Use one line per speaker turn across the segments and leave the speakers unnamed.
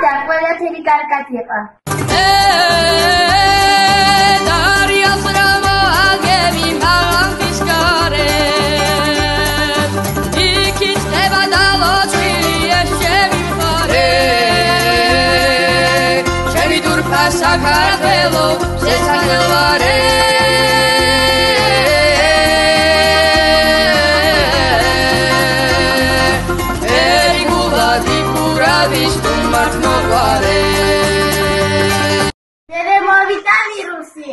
და ყველაფერი კარგად იყო.
საქართველო შესაძლებელი ერიგულად იფურავის თუმართმოყარე
მე მოვიდა ვირუსი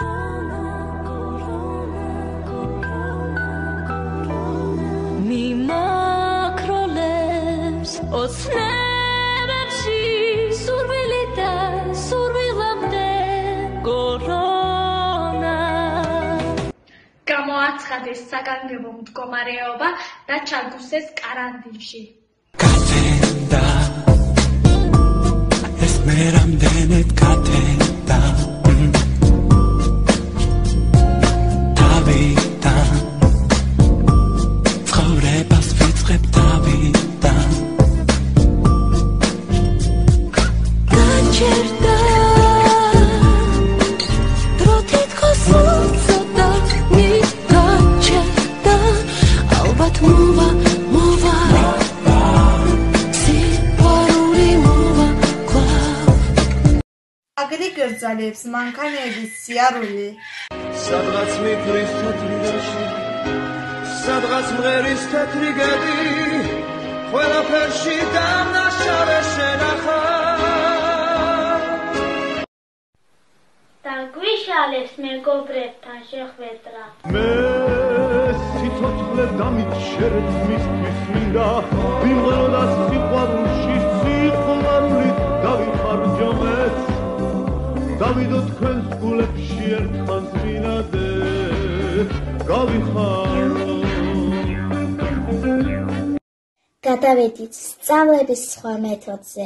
მიმაქროლებს ოცნებებში სურვილი და სურვილამდე კორონა
გამოაცხადეს საგანგებო მდგომარეობა და ჩაგუსეს კარანტინში.
Katenda es meramdenet katenda Davida Fraurebas fitzrep Davida
Kaçerda Trotit kosutsoda Mi kaçerda Albat muva muva Siparuri muva klav
აგრი გრძალებს მანქანების სიარული
სადღაც მიფრის თეთრი რაში სადღაც მღერის თეთრი გედი ყველაფერში დამნაშავე შენახავ
და გვიშალებს მეგობრებთან შეხვედრა.
მე სიცოცხლე დამიჩერეთ მისთვის მინდა ვიმღეროდა სიყვარულში სიყვარულით დავიხარჯომეთ დავიდო თქვენს გულებში ერთხანს მინადე გავიხარო
გადავედით სწავლების სხვა მეთოდზე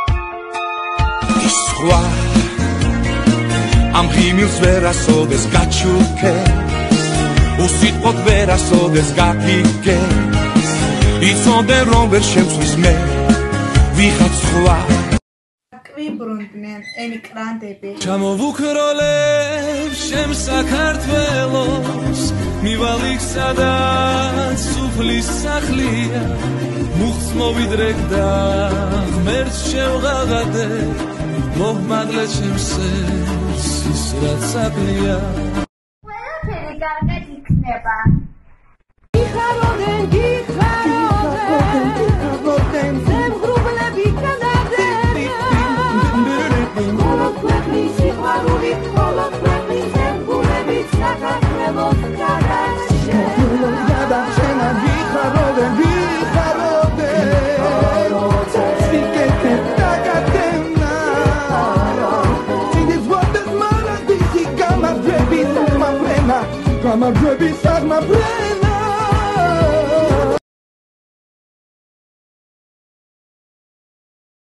ის სხვა ამ ღიმილს ვერასოდეს გაჩუქეს უსიტყვოდ ვერასოდეს გაგიგეს იცოდე რომ ვერ შემცვის მე ვიღაც სხვა
კვიბრუნდნენ ემიგრანტები
ჩამოვუქროლებ შემ საქართველოს მივალ იქ სადაც სუფლის სახლია მუხს მოვიდრეკ და ღმერთს შევღაღადე მოჰმადლე ჩემს სერს ის რაც აკლია
ყველაფერი კარგად იქნება
Gixaroden, gixaroden Zemღრუბლები კანადენ Მხოლოდ ქვეყნის სიყვარულით, მხოლოდ ქვეყნის ზემგულებით საქართველოს გადარჩენ
გიხაროდენ სიკეთე დაგადენა წინდის ვარდეს მანად ისი გამარჯვების აღმაფრენა გამარჯვების აღმაფრენა